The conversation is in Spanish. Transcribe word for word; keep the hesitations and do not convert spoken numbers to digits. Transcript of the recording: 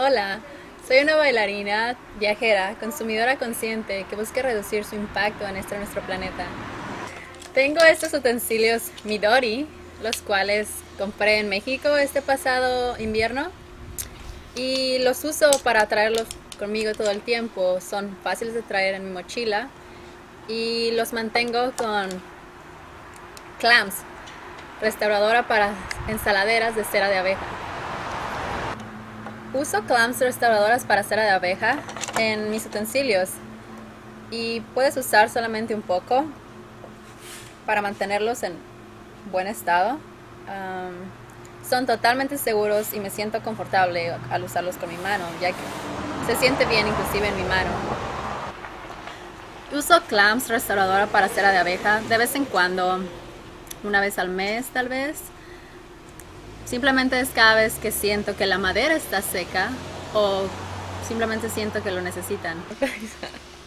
Hola, soy una bailarina, viajera, consumidora consciente que busca reducir su impacto en este nuestro planeta. Tengo estos utensilios Midori, los cuales compré en México este pasado invierno y los uso para traerlos conmigo todo el tiempo. Son fáciles de traer en mi mochila y los mantengo con Clams, restauradora para ensaladeras de cera de abeja. Uso clams restauradoras para cera de abeja en mis utensilios y puedes usar solamente un poco para mantenerlos en buen estado. Um, son totalmente seguros y me siento confortable al usarlos con mi mano, ya que se siente bien inclusive en mi mano. Uso clams restauradora para cera de abeja de vez en cuando, una vez al mes tal vez. Simplemente es cada vez que siento que la madera está seca o simplemente siento que lo necesitan.